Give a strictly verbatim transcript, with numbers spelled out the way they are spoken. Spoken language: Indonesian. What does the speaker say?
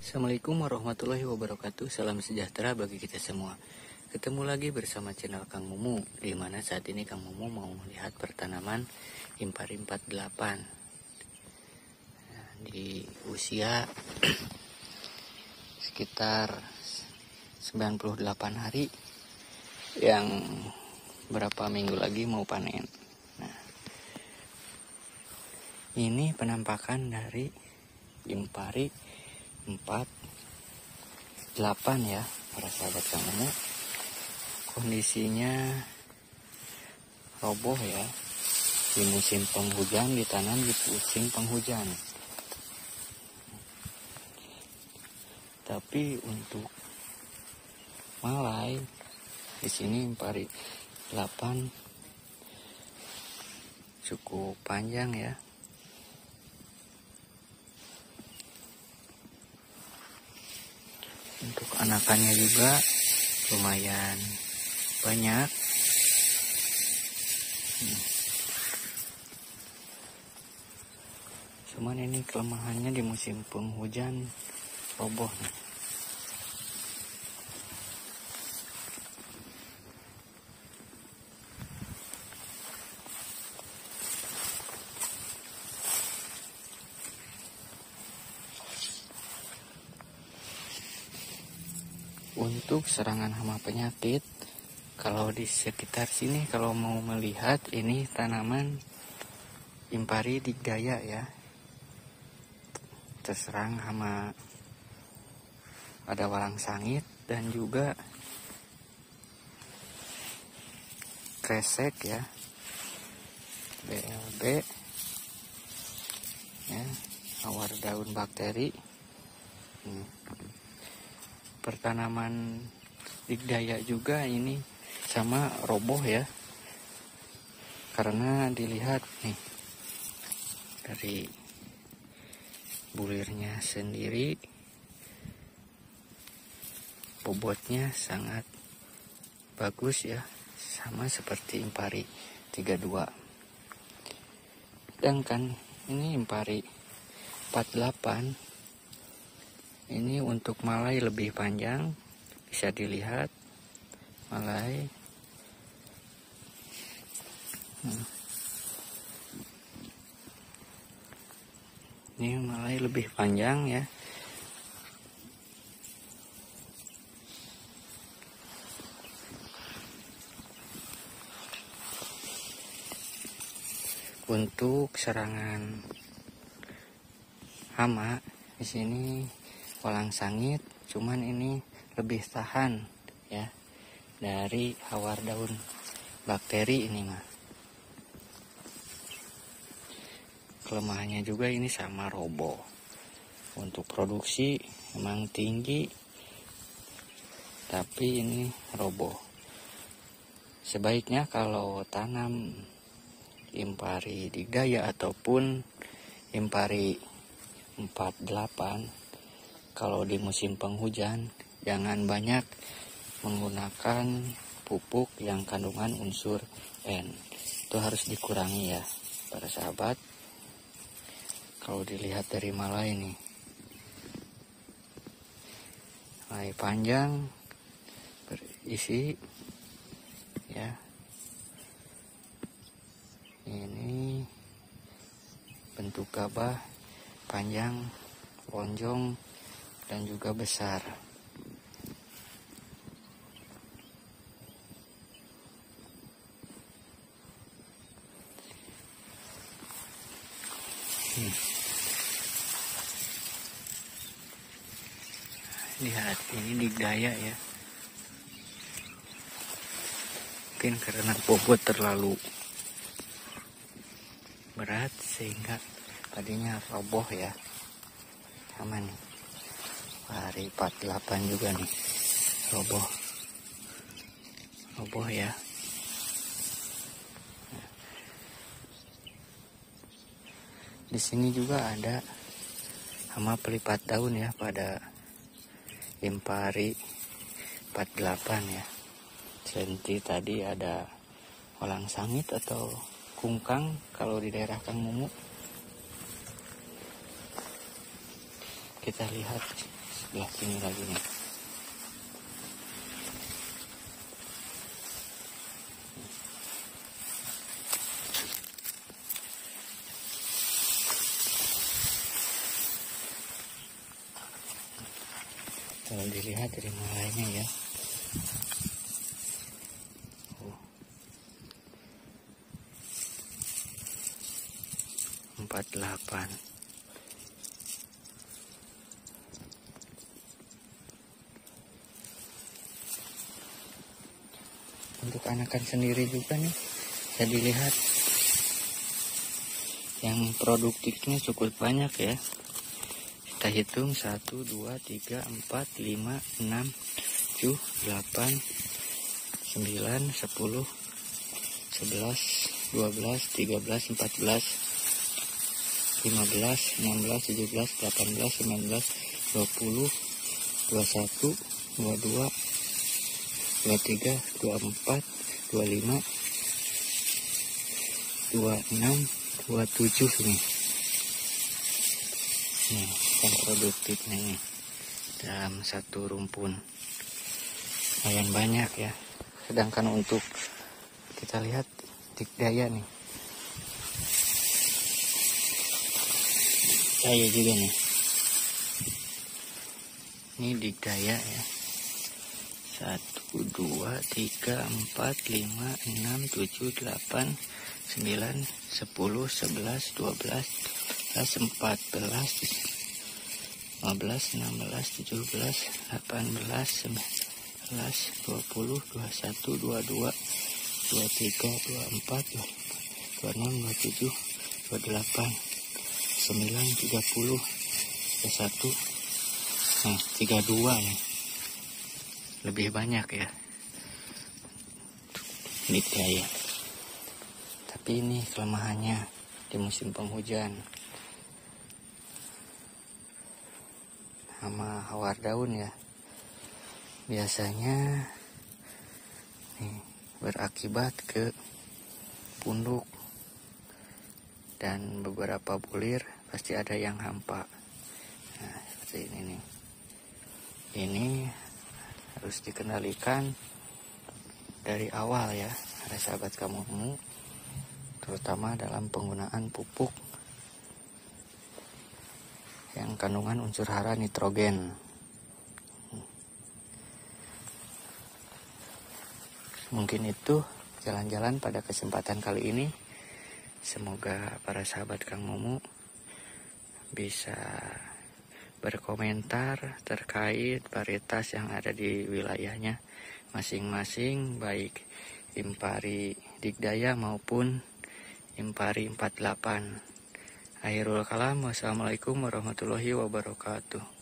Assalamualaikum warahmatullahi wabarakatuh. Salam sejahtera bagi kita semua. Ketemu lagi bersama channel Kang Mumu, di mana saat ini Kang Mumu mau melihat pertanaman Impari empat puluh delapan. Nah, di usia sekitar sembilan puluh delapan hari, yang berapa minggu lagi mau panen. Nah, ini penampakan dari Impari empat puluh delapan ya, para sahabat Kang Mumu. Kondisinya roboh ya, di musim penghujan, ditanam di musim penghujan. Tapi untuk malai di sini Impari delapan cukup panjang ya. Untuk anakannya juga lumayan banyak. Hmm. Cuman ini kelemahannya di musim penghujan roboh nih. Untuk serangan hama penyakit, kalau di sekitar sini kalau mau melihat ini tanaman Impari Digdaya ya, terserang hama ada walang sangit dan juga kresek ya, B L B ya, hawar daun bakteri. hmm. Pertanaman Digdaya juga ini sama roboh ya, karena dilihat nih dari bulirnya sendiri, bobotnya sangat bagus ya, sama seperti Impari tiga puluh dua. Sedangkan ini Impari empat puluh delapan, ini untuk malai lebih panjang, bisa dilihat malai. Hmm. Ini malai lebih panjang ya. Untuk serangan hama di sini walang sangit, cuman ini lebih tahan ya dari hawar daun bakteri ini mah. Kelemahannya juga ini sama roboh. Untuk produksi memang tinggi, tapi ini roboh. Sebaiknya kalau tanam Impari Digdaya ataupun Impari empat puluh delapan, kalau di musim penghujan jangan banyak menggunakan pupuk yang kandungan unsur N. Itu harus dikurangi ya para sahabat. Kalau dilihat dari malai ini, malai panjang berisi ya. Ini bentuk gabah panjang, lonjong dan juga besar. Hmm. Lihat, ini Digdaya ya. Mungkin karena bobot terlalu berat sehingga tadinya roboh ya. Sama nih Impari empat puluh delapan juga nih roboh roboh ya. Di sini juga ada hama pelipat daun ya pada Impari empat puluh delapan ya. Senti tadi ada walang sangit atau kungkang kalau di daerah Kang Mumu. kita lihat sebelah sini lagi nih. Kalau dilihat dari mulainya ya, oh, empat puluh delapan. Untuk anakan sendiri juga nih bisa dilihat yang produktifnya cukup banyak ya. Kita hitung satu, dua, tiga, empat, lima, enam, tujuh, delapan, sembilan, sepuluh, sebelas, dua belas, tiga belas, empat belas, lima belas, enam belas, tujuh belas, delapan belas, sembilan belas, dua puluh, dua puluh satu, dua puluh dua, dua puluh tiga, dua puluh empat, dua puluh lima, dua puluh enam, dua puluh tujuh nih. Nih, kan produktifnya nih dalam satu rumpun lumayan banyak ya. Sedangkan untuk kita lihat dikdaya nih, dikdaya juga nih. Ini dikdaya ya. Satu, dua, tiga, empat, lima, enam, tujuh, delapan, sembilan, sepuluh, sebelas, dua belas, empat belas, lima belas, enam belas, tujuh belas, delapan belas, sembilan belas, dua puluh, dua puluh satu, dua puluh dua, dua puluh tiga, dua puluh empat, dua puluh enam, dua puluh tujuh, dua puluh delapan, sembilan, tiga puluh, tiga puluh satu, nah tiga puluh dua nih. Lebih banyak ya dikdaya. Tapi ini kelemahannya di musim penghujan. Hama hawar daun ya, biasanya nih, berakibat ke punduk dan beberapa bulir pasti ada yang hampa. Nah seperti ini nih. Ini harus dikendalikan dari awal ya, para sahabat kamumu, terutama dalam penggunaan pupuk yang kandungan unsur hara nitrogen. Mungkin itu jalan-jalan pada kesempatan kali ini. Semoga para sahabat Kang Mumu bisa berkomentar terkait varietas yang ada di wilayahnya masing-masing, baik Impari Dikdaya maupun Impari empat puluh delapan. Akhirul kalam, wassalamualaikum warahmatullahi wabarakatuh.